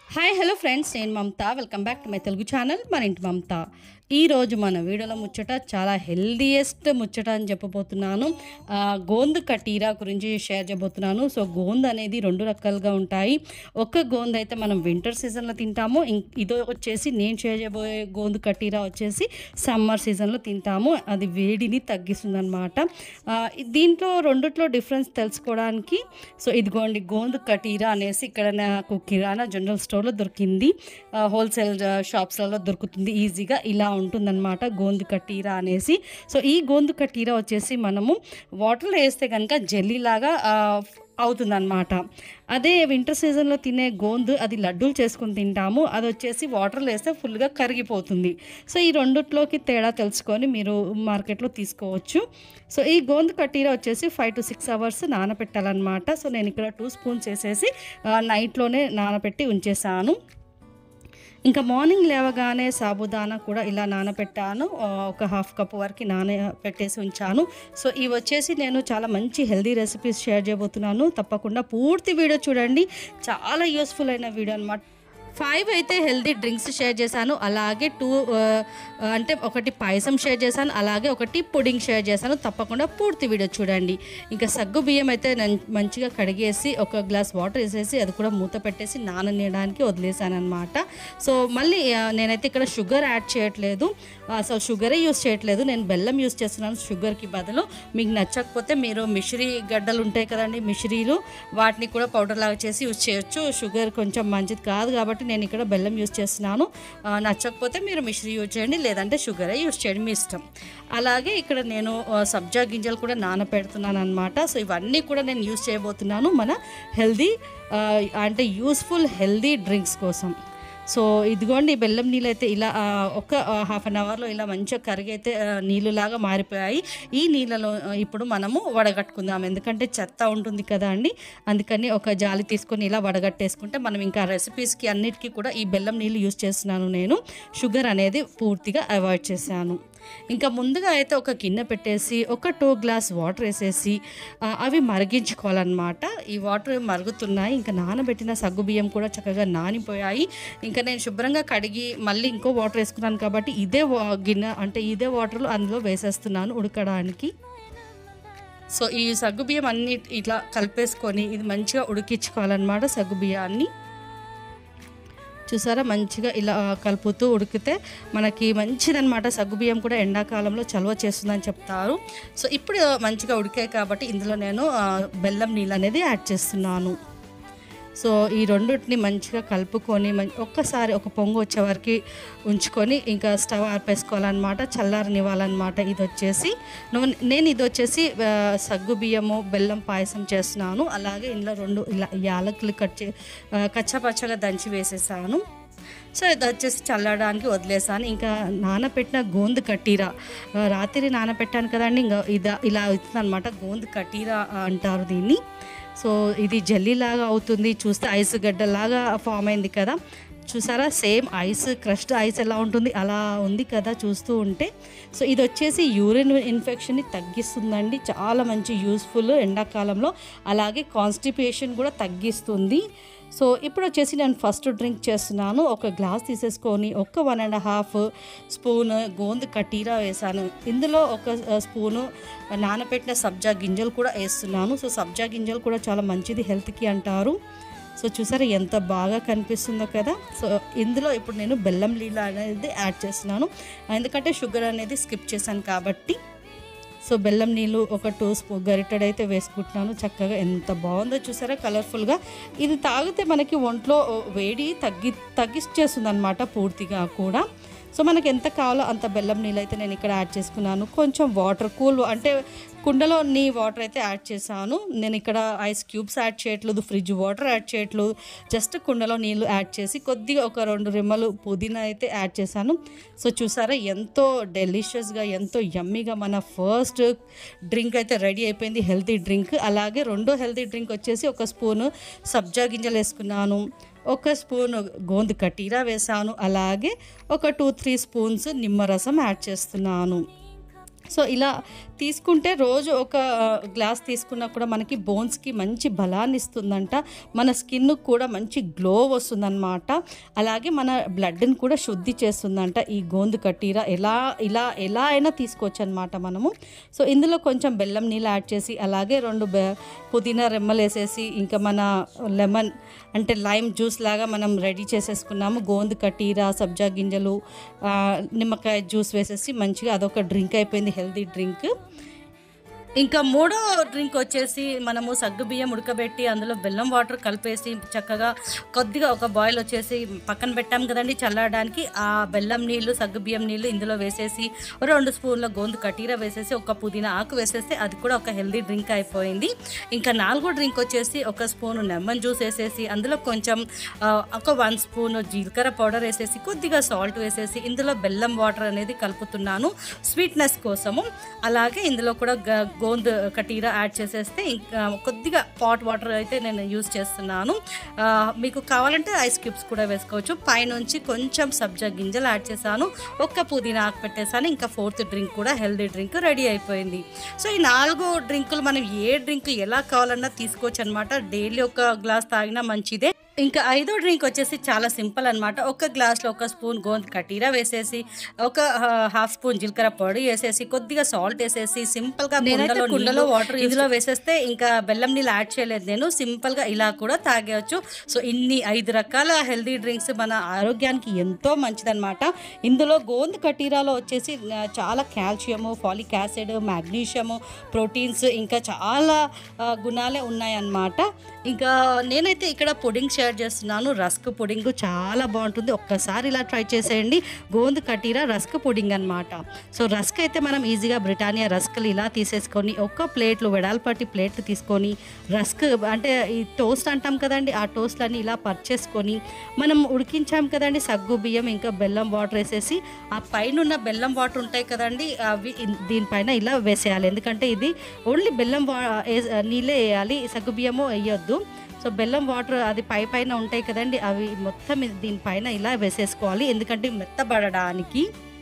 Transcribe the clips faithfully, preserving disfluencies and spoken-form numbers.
Hi hello friends, నేను Mamata. Welcome back to my Telugu channel మన ఇంటి మమత. ఈ రోజు మన వీడియోలో ముచ్చట చాలా హెల్దీయెస్ట్ ముచ్చట అని చెప్పబోతున్నాను. ఆ, గోందు కటీరా గురించి షేర్ చేయబోతున్నాను. సో గోందు అనేది రెండు రకాలుగా ఉంటాయి. ఒక గోందు అయితే మనం వింటర్ సీజన్లో తింటాము. ఇదో వచ్చేసి నేను షేర్ చేయబోయే గోందు కటీరా వచ్చేసి సమ్మర్ సీజన్లో తింటాము. అది వేడిని తగ్గిస్తుంది అనమాట. దీంట్లో రెండిట్లో డిఫరెన్స్ తెలుసుకోవడానికి సో ఇదిగోండి, గోందు కటీరా అనేసి ఇక్కడ నాకు కిరాణా జనరల్ స్టోర్లో దొరికింది. హోల్సేల్ షాప్స్లలో దొరుకుతుంది ఈజీగా. ఇలా ఉంటుందన్నమాట గోందు కటీరా అనేసి. సో ఈ గోందు కటీరా వచ్చేసి మనము వాటర్లో వేస్తే కనుక జెల్లీలాగా అవుతుందన్నమాట. అదే వింటర్ సీజన్లో తినే గోందు అది లడ్డూలు చేసుకుని తింటాము. అది వచ్చేసి వాటర్లో వేస్తే ఫుల్గా కరిగిపోతుంది. సో ఈ రెండిట్లోకి తేడా తెలుసుకొని మీరు మార్కెట్లో తీసుకోవచ్చు. సో ఈ గోందు కటీరా వచ్చేసి ఫైవ్ టు సిక్స్ అవర్స్ నానబెట్టాలన్నమాట. సో నేను ఇక్కడ టూ స్పూన్స్ వేసేసి నైట్లోనే నానబెట్టి ఉంచేసాను. ఇంకా మార్నింగ్ లేవగానే సాబుదానా కూడా ఇలా నానబెట్టాను. ఒక హాఫ్ కప్ వరకు నాన పెట్టేసి ఉంచాను. సో ఇవి వచ్చేసి నేను చాలా మంచి హెల్దీ రెసిపీస్ షేర్ చేయబోతున్నాను. తప్పకుండా పూర్తి వీడియో చూడండి. చాలా యూస్ఫుల్ అయిన వీడియో అనమాట. ఫైవ్ అయితే హెల్దీ డ్రింక్స్ షేర్ చేశాను. అలాగే టూ అంటే ఒకటి పాయసం షేర్ చేశాను, అలాగే ఒకటి పుడింగ్ షేర్ చేశాను. తప్పకుండా పూర్తి వీడియో చూడండి. ఇంకా సగ్గు బియ్యం అయితే నేను మంచిగా కడిగేసి ఒక గ్లాస్ వాటర్ వేసేసి అది కూడా మూత పెట్టేసి నాననీయడానికి వదిలేసాను అనమాట. సో మళ్ళీ నేనైతే ఇక్కడ షుగర్ యాడ్ చేయట్లేదు. అసలు షుగరే యూస్ చేయట్లేదు, నేను బెల్లం యూస్ చేస్తున్నాను షుగర్కి బదులు. మీకు నచ్చకపోతే మీరు మిశ్రీ గడ్డలు ఉంటాయి కదండి, మిశ్రీలు, వాటిని కూడా పౌడర్ లాగా చేసి యూస్ చేయొచ్చు. షుగర్ కొంచెం మంచిది కాదు కాబట్టి నేను ఇక్కడ బెల్లం యూస్ చేస్తున్నాను. నచ్చకపోతే మీరు మిశ్రీ యూజ్ చేయండి, లేదంటే షుగరే యూస్ చేయండి, మీ ఇష్టం. అలాగే ఇక్కడ నేను సబ్జా గింజలు కూడా నానపెడుతున్నాను అనమాట. సో ఇవన్నీ కూడా నేను యూస్ చేయబోతున్నాను మన హెల్దీ అంటే యూస్ఫుల్ హెల్దీ డ్రింక్స్ కోసం. సో ఇదిగోండి, బెల్లం నీళ్ళు అయితే ఇలా ఒక హాఫ్ అన్ అవర్లో ఇలా మంచిగా కరిగైతే నీళ్ళులాగా మారిపోయాయి. ఈ నీళ్ళలో ఇప్పుడు మనము వడగట్టుకుందాం, ఎందుకంటే చెత్త ఉంటుంది కదా అండి. అందుకని ఒక జాలి తీసుకొని ఇలా వడగట్టేసుకుంటే మనం ఇంకా రెసిపీస్కి అన్నిటికీ కూడా ఈ బెల్లం నీళ్ళు యూస్ చేస్తున్నాను. నేను షుగర్ అనేది పూర్తిగా అవాయిడ్ చేశాను. ఇంకా ముందుగా అయితే ఒక గిన్నె పెట్టేసి ఒక టూ గ్లాస్ వాటర్ వేసేసి అవి మరిగించుకోవాలన్నమాట. ఈ వాటర్ మరుగుతున్నాయి. ఇంకా నానబెట్టిన సగ్గు బియ్యం కూడా చక్కగా నానిపోయాయి. ఇంకా నేను శుభ్రంగా కడిగి మళ్ళీ ఇంకో వాటర్ వేసుకున్నాను కాబట్టి ఇదే గిన్నె అంటే ఇదే వాటర్లో అందులో వేసేస్తున్నాను ఉడకడానికి. సో ఈ సగ్గు బియ్యం అన్ని ఇట్లా కలిపేసుకొని ఇది మంచిగా ఉడికించుకోవాలన్నమాట. సగ్గు బియ్యాన్ని చూసారా, మంచిగా ఇలా కలుపుతూ ఉడికితే మనకి మంచిదన్నమాట. సగ్గుబియ్యం కూడా ఎండాకాలంలో చలువ చేస్తుందని చెప్తారు. సో ఇప్పుడు మంచిగా ఉడికాయి కాబట్టి ఇందులో నేను బెల్లం నీళ్ళు అనేది యాడ్ చేస్తున్నాను. సో ఈ రెండింటిని మంచిగా కలుపుకొని ఒక్కసారి ఒక పొంగు వచ్చే వరకు ఉంచుకొని ఇంకా స్టవ్ ఆర్పేసుకోవాలన్నమాట, చల్లారనివ్వాలన్నమాట. ఇది వచ్చేసి నేను ఇది వచ్చేసి సగ్గు బియ్యము బెల్లం పాయసం చేస్తున్నాను. అలాగే ఇందులో రెండు ఇలా యాలకులు కట్ చే కచ్చాపచ్చగా దంచి వేసేసాను. సో ఇది వచ్చేసి చల్లడానికి వదిలేసాను. ఇంకా నానపెట్టిన గోందు కటీరా రాత్రి నానపెట్టాను కదండి, ఇంకా ఇది ఇలా అవుతుంది అనమాట. గోందు కటీరా అంటారు దీన్ని. సో ఇది జెల్లీలాగా అవుతుంది. చూస్తే ఐస్ గడ్డలాగా ఫామ్ అయింది కదా, చూసారా, సేమ్ ఐస్ క్రష్డ్ ఐస్ ఎలా ఉంటుంది అలా ఉంది కదా చూస్తూ ఉంటే. సో ఇది వచ్చేసి యూరిన్ ఇన్ఫెక్షన్ని తగ్గిస్తుందండి, చాలా మంచి యూస్ఫుల్ ఎండాకాలంలో. అలాగే కాన్స్టిపేషన్ కూడా తగ్గిస్తుంది. సో ఇప్పుడు వచ్చేసి నేను ఫస్ట్ డ్రింక్ చేస్తున్నాను. ఒక గ్లాస్ తీసేసుకొని ఒక వన్ అండ్ హాఫ్ స్పూన్ గోందు కటీరా వేసాను. ఇందులో ఒక స్పూను నానబెట్టిన సబ్జా గింజలు కూడా వేస్తున్నాను. సో సబ్జా గింజలు కూడా చాలా మంచిది హెల్త్కి అంటారు. సో చూసారా ఎంత బాగా కనిపిస్తుందో కదా. సో ఇందులో ఇప్పుడు నేను బెల్లం నీళ్ళు అనేది యాడ్ చేస్తున్నాను, ఎందుకంటే షుగర్ అనేది స్కిప్ చేశాను కాబట్టి. సో బెల్లం నీళ్ళు ఒక టూ స్పూన్ గరిటెడ్ అయితే వేసుకుంటున్నాను. చక్కగా ఎంత బాగుందో చూసారా, కలర్ఫుల్గా. ఇది తాగితే మనకి ఒంట్లో వేడి తగ్గి తగ్గిచ్చేస్తుంది అనమాట పూర్తిగా కూడా. సో మనకి ఎంత కావాలో అంత బెల్లం నీళ్ళు అయితే నేను ఇక్కడ యాడ్ చేసుకున్నాను. కొంచెం వాటర్ కూల్ అంటే కుండలో నీ వాటర్ అయితే యాడ్ చేశాను. నేను ఇక్కడ ఐస్ క్యూబ్స్ యాడ్ చేయట్లేదు, ఫ్రిడ్జ్ వాటర్ యాడ్ చేయట్లేదు, జస్ట్ కుండలో నీళ్ళు యాడ్ చేసి కొద్దిగా ఒక రెండు రెమ్మలు పుదీనా అయితే యాడ్ చేశాను. సో చూసారా ఎంతో డెలిషియస్గా ఎంతో యమ్మీగా మన ఫస్ట్ డ్రింక్ అయితే రెడీ అయిపోయింది, హెల్తీ డ్రింక్. అలాగే రెండో హెల్తీ డ్రింక్ వచ్చేసి ఒక స్పూను సబ్జా గింజలు వేసుకున్నాను, ఒక స్పూన్ గోందు కటీరా వేసాను, అలాగే ఒక టూ త్రీ స్పూన్స్ నిమ్మరసం యాడ్ చేస్తున్నాను. సో ఇలా తీసుకుంటే రోజు ఒక గ్లాస్ తీసుకున్నా కూడా మనకి బోన్స్కి మంచి బలాన్ని ఇస్తుందంట, మన స్కిన్ కూడా మంచి గ్లో వస్తుందన్నమాట. అలాగే మన బ్లడ్ని కూడా శుద్ధి చేస్తుందంట ఈ గోందు కటీరా. ఎలా ఇలా ఎలా అయినా తీసుకోవచ్చు అనమాట మనము. సో ఇందులో కొంచెం బెల్లం నీళ్ళు యాడ్ చేసి, అలాగే రెండు బె పుదీనా రెమ్మలు వేసేసి, ఇంకా మన లెమన్ అంటే లైమ్ జ్యూస్ లాగా మనం రెడీ చేసేసుకున్నాము. గోందు కటీరా, సబ్జా గింజలు, నిమ్మకాయ జ్యూస్ వేసేసి మంచిగా అదొక డ్రింక్ అయిపోయింది, హెల్తీ డ్రింక్. ఇంకా మూడో డ్రింక్ వచ్చేసి మనము సగ్గు బియ్యం ఉడకబెట్టి అందులో బెల్లం వాటర్ కలిపేసి చక్కగా కొద్దిగా ఒక బాయిల్ వచ్చేసి పక్కన పెట్టాం కదండి చల్లడానికి. ఆ బెల్లం నీళ్ళు, సగ్గు బియ్యం నీళ్ళు ఇందులో వేసేసి రెండు స్పూన్ల గోందు కటీరా వేసేసి ఒక పుదీనా ఆకు వేసేస్తే అది కూడా ఒక హెల్దీ డ్రింక్ అయిపోయింది. ఇంకా నాలుగో డ్రింక్ వచ్చేసి ఒక స్పూను లెమన్ జ్యూస్ వేసేసి, అందులో కొంచెం ఒక వన్ స్పూన్ జీలకర్ర పౌడర్ వేసేసి, కొద్దిగా సాల్ట్ వేసేసి ఇందులో బెల్లం వాటర్ అనేది కలుపుతున్నాను స్వీట్నెస్ కోసము. అలాగే ఇందులో కూడా గోందు కటీరా యాడ్ చేసేస్తే ఇంకా కొద్దిగా పాట్ వాటర్ అయితే నేను యూజ్ చేస్తున్నాను. మీకు కావాలంటే ఐస్ క్యూబ్స్ కూడా వేసుకోవచ్చు. పైనుంచి కొంచెం సబ్జా గింజలు యాడ్ చేశాను, ఒక్క పుదీనా ఆకు పెట్టేసాను. ఇంకా ఫోర్త్ డ్రింక్ కూడా హెల్దీ డ్రింక్ రెడీ అయిపోయింది. సో ఈ నాలుగు డ్రింకులు మనం ఏ డ్రింక్ ఎలా కావాలన్నా తీసుకోవచ్చు అనమాట. డైలీ ఒక గ్లాస్ తాగినా మంచిదే. ఇంకా ఐదో డ్రింక్ వచ్చేసి చాలా సింపుల్ అనమాట. ఒక గ్లాస్లో ఒక స్పూన్ గోందు కటీరా వేసేసి, ఒక హాఫ్ స్పూన్ జీలకర్ర పొడి వేసేసి, కొద్దిగా సాల్ట్ వేసేసి సింపుల్గా కుండలో కుండలో వాటర్ ఇందులో వేసేస్తే, ఇంకా బెల్లం నీళ్ళు యాడ్ చేయలేదు నేను, సింపుల్గా ఇలా కూడా తాగేయచ్చు. సో ఇన్ని ఐదు రకాల హెల్దీ డ్రింక్స్ మన ఆరోగ్యానికి ఎంతో మంచిదన్నమాట. ఇందులో గోందు కటీరాలో వచ్చేసి చాలా calcium, folic acid, magnesium, proteins, ఇంకా చాలా గుణాలే ఉన్నాయన్నమాట. ఇంకా నేనైతే ఇక్కడ పుడింగ్ షేర్ చేస్తున్నాను. రస్క్ పుడింగ్ చాలా బాగుంటుంది, ఒక్కసారి ఇలా ట్రై చేసేయండి. గోందు కటీరా రస్క్ పుడింగ్ అనమాట. సో రస్క్ అయితే మనం ఈజీగా బ్రిటానియా రస్క్లు ఇలా తీసేసుకొని ఒక్క ప్లేట్లు వెడల్పాటి ప్లేట్లు తీసుకొని, రస్క్ అంటే ఈ టోస్ట్ అంటాం కదండి, ఆ టోస్ట్లన్నీ ఇలా పర్చేసుకొని మనం ఉడికించాం కదండి సగ్గు బియ్యం ఇంకా బెల్లం వాటర్ వేసేసి, ఆ పైన ఉన్న బెల్లం వాటర్ ఉంటాయి కదండి అవి దీనిపైన ఇలా వేసేయాలి. ఎందుకంటే ఇది ఓన్లీ బెల్లం వా నీళ్ళే వేయాలి, సగ్గు బియ్యము వేయొద్దు. సో బెల్లం వాటర్ అది పై పైన ఉంటాయి కదండి అవి మొత్తం దీనిపైన ఇలా వేసేసుకోవాలి, ఎందుకంటే మెత్తబడడానికి.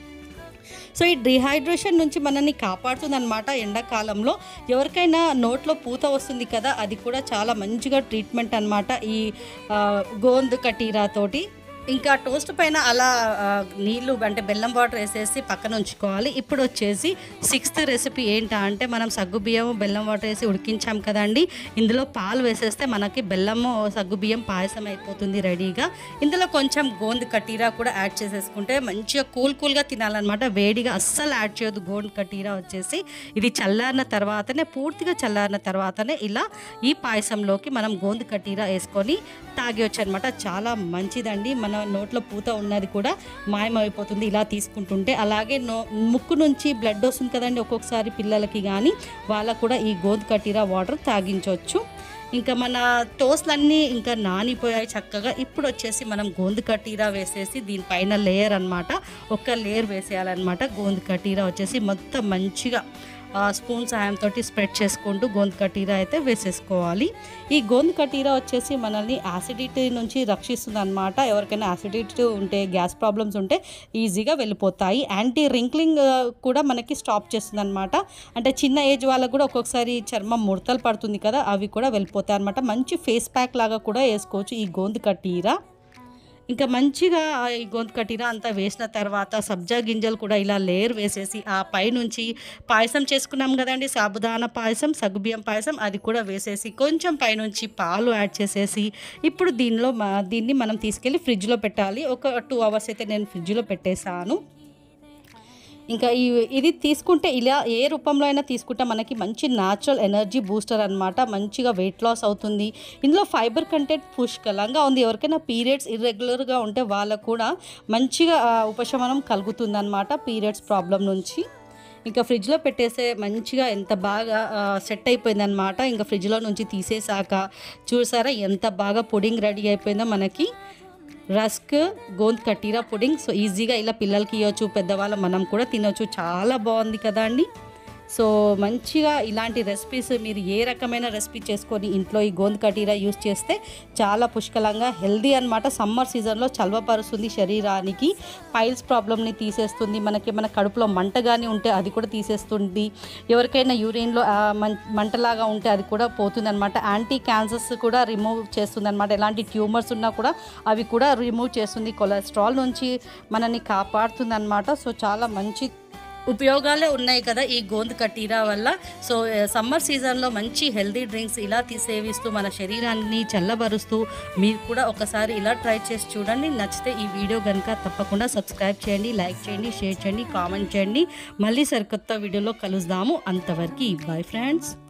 సో ఈ డిహైడ్రేషన్ నుంచి మనల్ని కాపాడుతుంది అనమాట. ఎండాకాలంలో ఎవరికైనా నోట్లో పూత వస్తుంది కదా, అది కూడా చాలా మంచిగా ట్రీట్మెంట్ అనమాట ఈ గోందు కటీరా తోటి. ఇంకా టోస్ట్ పైన అలా నీళ్ళు అంటే బెల్లం వాటర్ వేసేసి పక్కన ఉంచుకోవాలి. ఇప్పుడు వచ్చేసి సిక్స్త్ రెసిపీ ఏంటా అంటే, మనం సగ్గు బియ్యం బెల్లం వాటర్ వేసి ఉడికించాం కదండి, ఇందులో పాలు వేసేస్తే మనకి బెల్లము సగ్గు బియ్యం పాయసం అయిపోతుంది రెడీగా. ఇందులో కొంచెం గోందు కటీరా కూడా యాడ్ చేసేసుకుంటే మంచిగా కూల్ కూల్గా తినాలన్నమాట. వేడిగా అస్సలు యాడ్ చేయొద్దు. గోందు కటీరా వచ్చేసి ఇది చల్లారిన తర్వాతనే, పూర్తిగా చల్లారిన తర్వాతనే ఇలా ఈ పాయసంలోకి మనం గోందు కటీరా వేసుకొని తాగేయచ్చు అనమాట. చాలా మంచిదండి, మన నోట్లో పూత ఉన్నది కూడా మాయమైపోతుంది ఇలా తీసుకుంటుంటే. అలాగే నో ముక్కు నుంచి బ్లడ్ వస్తుంది కదండి ఒక్కొక్కసారి పిల్లలకి, కానీ వాళ్ళకు కూడా ఈ గోందు కటీరా వాటర్ తాగించవచ్చు. ఇంకా మన టోస్ట్లన్నీ ఇంకా నానిపోయాయి చక్కగా. ఇప్పుడు వచ్చేసి మనం గోందు కటీరా వేసేసి దీనిపైన లేయర్ అనమాట, ఒక లేయర్ వేసేయాలన్నమాట. గోందు కటీరా వచ్చేసి మొత్తం మంచిగా స్పూన్ సాయంతో స్ప్రెడ్ చేసుకుంటూ గోందు కటీరా అయితే వేసేసుకోవాలి. ఈ గోందు కటీరా వచ్చేసి మనల్ని యాసిడిటీ నుంచి రక్షిస్తుంది అనమాట. ఎవరికైనా యాసిడిటీ ఉంటే, గ్యాస్ ప్రాబ్లమ్స్ ఉంటే ఈజీగా వెళ్ళిపోతాయి. యాంటీ రింక్లింగ్ కూడా మనకి స్టాప్ చేస్తుంది అనమాట. అంటే చిన్న ఏజ్ వాళ్ళకు కూడా ఒక్కొక్కసారి చర్మం ముడతలు పడుతుంది కదా, అవి కూడా వెళ్ళిపోతాయి అనమాట. మంచి ఫేస్ ప్యాక్ లాగా కూడా వేసుకోవచ్చు ఈ గోందు కటీరా. ఇంకా మంచిగా ఈ గోందు కటీరా అంతా వేసిన తర్వాత సబ్జా గింజలు కూడా ఇలా లేయర్ వేసేసి, ఆ పైనుంచి పాయసం చేసుకున్నాం కదండి సాబుదానా పాయసం, సగ్గుబియ్యం పాయసం, అది కూడా వేసేసి కొంచెం పైనుంచి పాలు యాడ్ చేసేసి, ఇప్పుడు దీనిలో దీన్ని మనం తీసుకెళ్ళి ఫ్రిడ్జ్లో పెట్టాలి. ఒక టూ అవర్స్ అయితే నేను ఫ్రిడ్జ్లో పెట్టేశాను. ఇంకా ఈ ఇది తీసుకుంటే ఇలా ఏ రూపంలో అయినా తీసుకుంటే మనకి మంచి న్యాచురల్ ఎనర్జీ బూస్టర్ అనమాట. మంచిగా వెయిట్ లాస్ అవుతుంది. ఇందులో ఫైబర్ కంటెంట్ పుష్కలంగా ఉంది. ఎవరికైనా పీరియడ్స్ ఇర్రెగ్యులర్గా ఉంటే వాళ్ళకు కూడా మంచిగా ఉపశమనం కలుగుతుంది అనమాట పీరియడ్స్ ప్రాబ్లం నుంచి. ఇంకా ఫ్రిడ్జ్లో పెట్టేసే మంచిగా ఎంత బాగా సెట్ అయిపోయిందనమాట. ఇంకా ఫ్రిడ్జ్లో నుంచి తీసేసాక చూసారా ఎంత బాగా పుడింగ్ రెడీ అయిపోయిందో మనకి. రస్క్ గోందు కటీరా పుడింగ్. సో ఈజీగా ఇలా పిల్లలకి ఇవ్వచ్చు, పెద్దవాళ్ళ మనం కూడా తినవచ్చు. చాలా బాగుంది కదా అండి. సో మంచిగా ఇలాంటి రెసిపీస్ మీరు ఏ రకమైన రెసిపీ చేసుకొని ఇంట్లో ఈ గోంద్ కటీరా యూస్ చేస్తే చాలా పుష్కలంగా హెల్దీ అనమాట. సమ్మర్ సీజన్లో చలవపరుస్తుంది శరీరానికి, పైల్స్ ప్రాబ్లమ్ని తీసేస్తుంది, మనకి మన కడుపులో మంట కానీ ఉంటే అది కూడా తీసేస్తుంది, ఎవరికైనా యూరిన్లో మంటలాగా ఉంటే అది కూడా పోతుంది అనమాట. యాంటీ క్యాన్సర్స్ కూడా రిమూవ్ చేస్తుంది అనమాట. ఎలాంటి ట్యూమర్స్ ఉన్నా కూడా అవి కూడా రిమూవ్ చేస్తుంది, కొలెస్ట్రాల్ నుంచి మనల్ని కాపాడుతుంది అనమాట. సో చాలా మంచి ఉపయోగాలే ఉన్నాయి కదా ఈ గోంద్ కటీరా వల్ల. సో సమ్మర్ సీజన్లో మంచి హెల్దీ డ్రింక్స్ ఇలా సేవిస్తూ మన శరీరాన్ని చల్లబరుస్తూ మీరు కూడా ఒకసారి ఇలా ట్రై చేసి చూడండి. నచ్చితే ఈ వీడియో కనుక తప్పకుండా సబ్స్క్రైబ్ చేయండి, లైక్ చేయండి, షేర్ చేయండి, కామెంట్ చేయండి. మళ్ళీ సరికొత్త వీడియోలో కలుద్దాము. అంతవరకు బాయ్ ఫ్రెండ్స్.